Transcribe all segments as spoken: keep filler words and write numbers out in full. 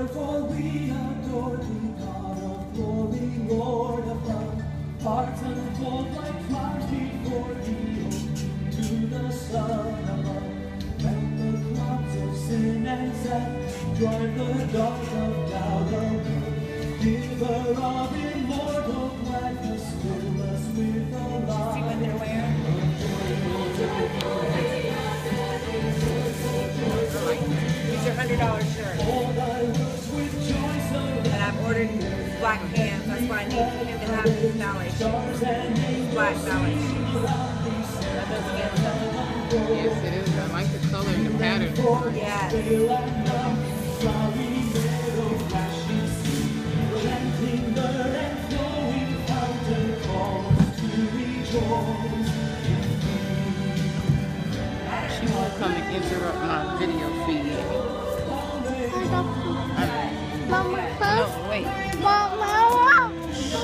Joyful we adore thee, God of glory, Lord of love. Hearts unfold like flowers before thee, open to the Son above. Let the clouds of sin and death drive the dark of doubt away. Giver of immortal gladness, fill us with the light. See what they're wearing? These are one hundred dollar shirts. And I've ordered black pants. That's why I need him to have these ballet shoes. Black ballet shoes. That doesn't get something. Yes, it is. I like the color and the pattern. Yes. She won't come and interrupt my video feed. Mama, No, wait. Mama,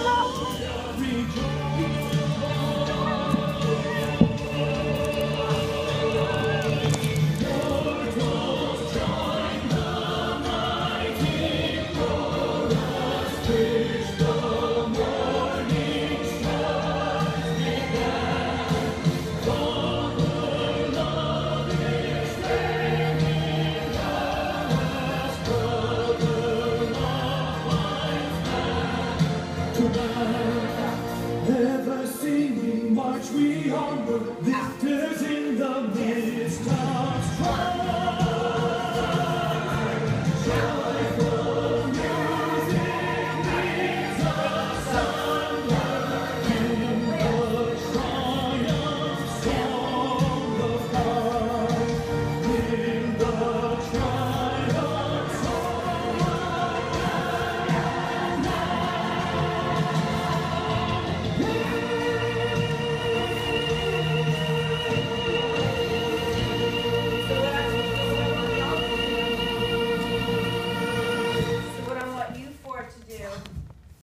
Ever singing march we onward, victors in the midst of strife.